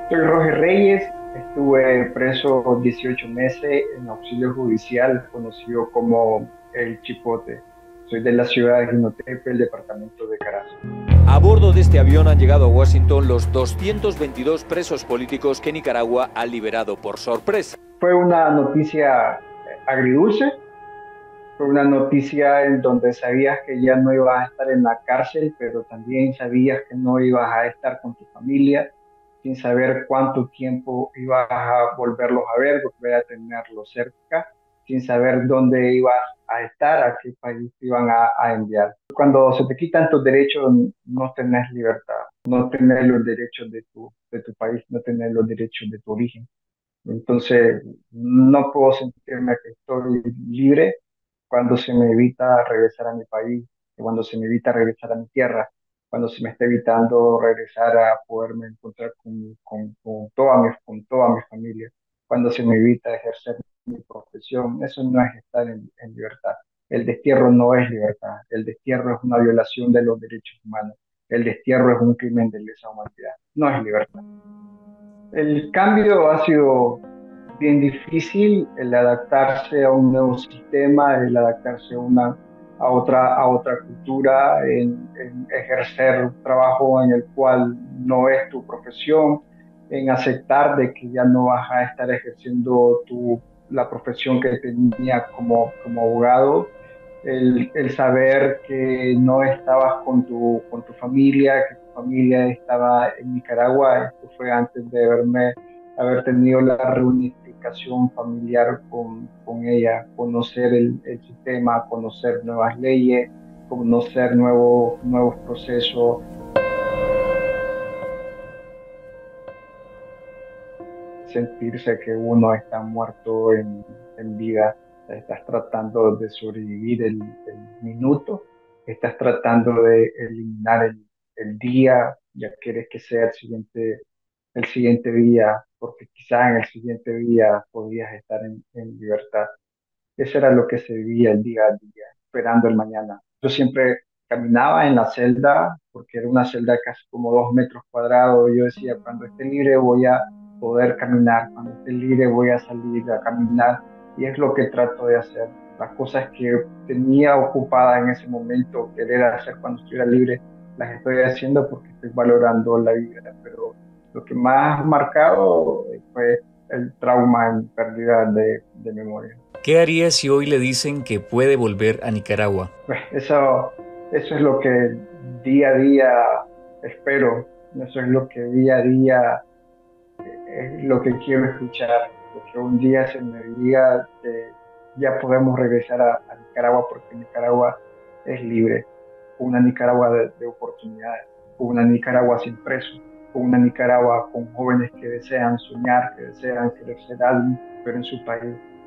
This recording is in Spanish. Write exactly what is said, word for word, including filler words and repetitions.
Soy Roger Reyes, estuve preso dieciocho meses en auxilio judicial, conocido como El Chipote. Soy de la ciudad de Jinotepe, el departamento de Carazo. A bordo de este avión han llegado a Washington los doscientos veintidós presos políticos que Nicaragua ha liberado por sorpresa. Fue una noticia eh, agridulce, fue una noticia en donde sabías que ya no ibas a estar en la cárcel, pero también sabías que no ibas a estar con tu familia, sin saber cuánto tiempo ibas a volverlos a ver, porque voy a tenerlos cerca, sin saber dónde ibas a estar, a qué país te iban a, a enviar. Cuando se te quitan tus derechos, no tenés libertad, no tenés los derechos de tu, de tu país, no tenés los derechos de tu origen. Entonces, no puedo sentirme que estoy libre cuando se me evita regresar a mi país, cuando se me evita regresar a mi tierra, cuando se me está evitando regresar a poderme encontrar con, con, con toda mi, con toda mi familia, cuando se me evita ejercer mi profesión. Eso no es estar en, en libertad. El destierro no es libertad. El destierro es una violación de los derechos humanos. El destierro es un crimen de lesa humanidad. No es libertad. El cambio ha sido bien difícil, el adaptarse a un nuevo sistema, el adaptarse a una a otra a otra cultura, en, en ejercer un trabajo en el cual no es tu profesión, en aceptar de que ya no vas a estar ejerciendo tu la profesión que tenía como como abogado, el, el saber que no estabas con tu con tu familia, que tu familia estaba en Nicaragua. Esto fue antes de verme haber tenido la reunificación familiar con, con ella, conocer el, el sistema, conocer nuevas leyes, conocer nuevos, nuevos procesos, sentirse que uno está muerto en, en vida, estás tratando de sobrevivir el, el minuto, estás tratando de eliminar el, el día, ya quieres que sea el siguiente el siguiente día, porque quizás en el siguiente día podías estar en, en libertad. Eso era lo que se vivía el día a día, esperando el mañana. Yo siempre caminaba en la celda, porque era una celda de casi como dos metros cuadrados. Yo decía, cuando esté libre voy a poder caminar, cuando esté libre voy a salir a caminar. Y es lo que trato de hacer. Las cosas que tenía ocupadas en ese momento, querer hacer cuando estuviera libre, las estoy haciendo porque estoy valorando la vida. Pero lo que más marcado fue el trauma en pérdida de, de memoria. ¿Qué haría si hoy le dicen que puede volver a Nicaragua? Pues eso, eso es lo que día a día espero, eso es lo que día a día es lo que quiero escuchar, de que un día se me diga que ya podemos regresar a, a Nicaragua porque Nicaragua es libre, una Nicaragua de, de oportunidades, una Nicaragua sin presos, una Nicaragua con jóvenes que desean soñar, que desean crecer algo, pero en su país.